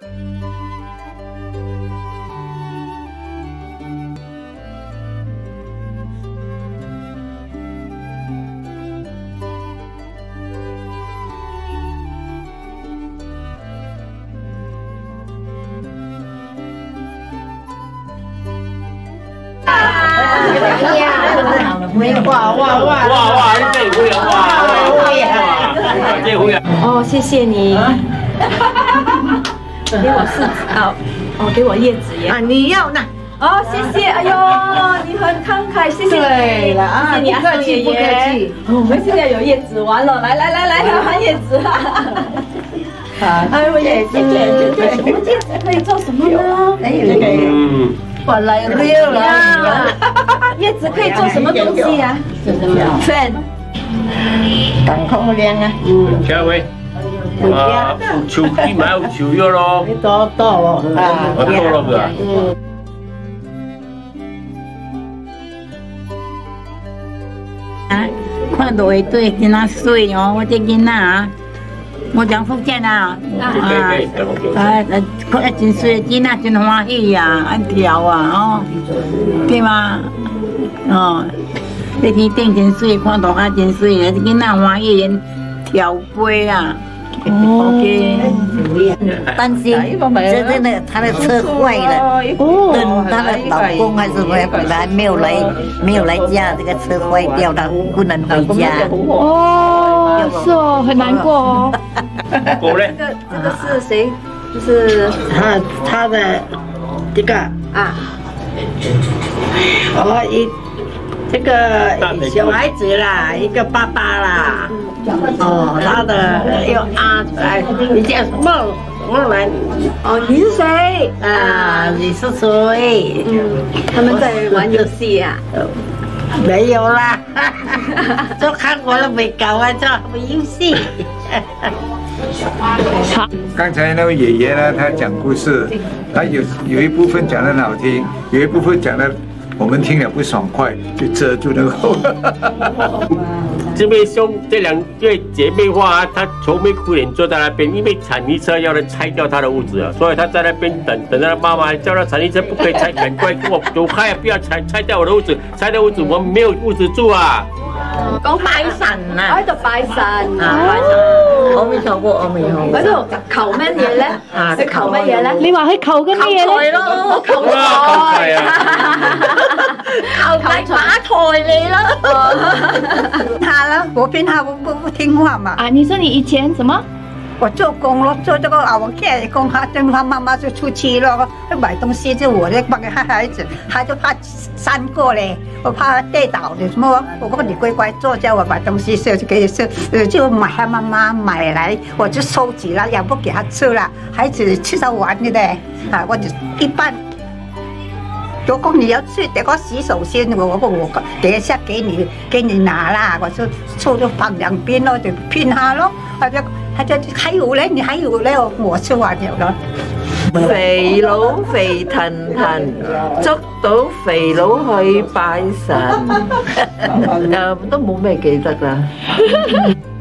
哇！你真会啊！哇！真会啊！ 哦，谢谢你。给我柿子啊，哦，给我叶子耶。 啊，你要呢？ 哦，谢谢。哎呦，你很慷慨，谢谢你。 对了啊， 谢谢你啊， 不客气，不客气。 我们现在有叶子玩了，来，要玩叶子啊！哎，我叶子，对，我们叶子可以做什么呢？ 我来溜了。 叶子可以做什么东西呀？饭。 当空凉啊。 下位。手机买有手药咯。 多哦。啊。 多了个。 啊，看到一对囡仔水哦，我这囡仔啊，我讲福建啊，看真水的囡仔真欢喜呀，爱跳啊哦，对吗？哦，那天顶真水，看到啊真水的囡仔欢喜人跳飞啊。OK， 担心真的她的车坏了，等她的老公还是回来没有来家，这个车坏掉了，不能回家。 哦，是哦，很难过哦。 我嘞？ 这个是谁？就是他的这个啊。 这个小孩子啦，一个爸爸啦。哦，他的又出来，你叫什么？梦兰。 哦，你是谁？ 啊，你是谁？ 他们在玩游戏啊？ 没有啦，做韩国的没搞啊，做游戏。 刚才那位爷爷呢，他讲故事，他有一部分讲得很好听，有一部分讲得我们听了不爽快，就遮住那个口。 这位这两对姐妹花，她愁眉苦脸坐在那边，因为铲泥车要来拆掉她的屋子啊，所以她在那边等她的妈妈叫她铲泥车不可以拆，赶快给我走开啊！不要拆掉我的屋子，拆掉屋子我们没有屋子住啊！ 講拜神啊！ 喺度拜神啊！拜神，我未求過，我未求過。 喺度求乜嘢咧？你求乜嘢咧？ 你話佢求緊乜嘢咧？ 咯，求財啊！ 求大把台你咯。他了，我骗他不聽話嘛。 啊，你說你以前什麼？ 我做工咯，做這個我care的工，他跟他媽媽就出去咯，買東西就我在幫他孩子，他就怕山過嘞，我怕他跌倒的什麼，我說你乖乖做，叫我買東西就給就買他媽媽買來，我就收集了，也不給他吃了，孩子吃到完的嘞，啊，我就一半。如果你要去得個洗手先，我等一下給你拿啦，我就放兩邊咯，就騙他咯，他就還有咧，你還有咧，我吃完了咯。 肥佬肥騰騰，捉到肥佬去拜神，都冇咩記得啦。